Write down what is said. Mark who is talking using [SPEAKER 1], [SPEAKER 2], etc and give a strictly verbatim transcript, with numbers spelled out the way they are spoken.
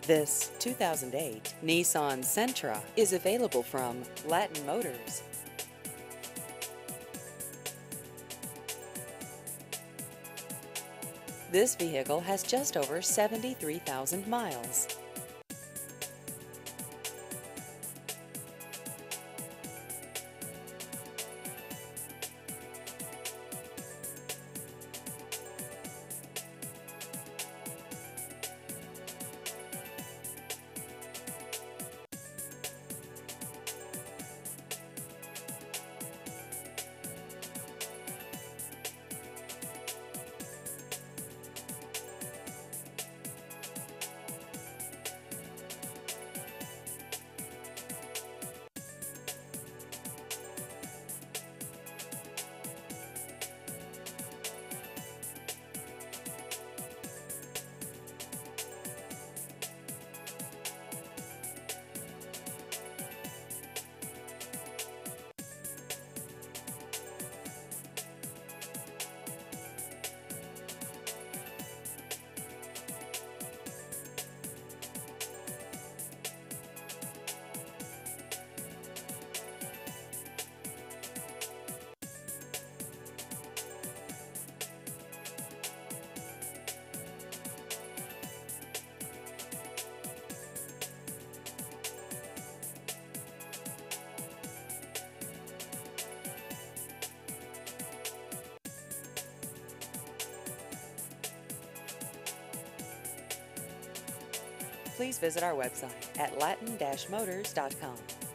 [SPEAKER 1] This two thousand eight Nissan Sentra is available from Latin Motors. This vehicle has just over seventy-three thousand miles. Please visit our website at latin dash motors dot com.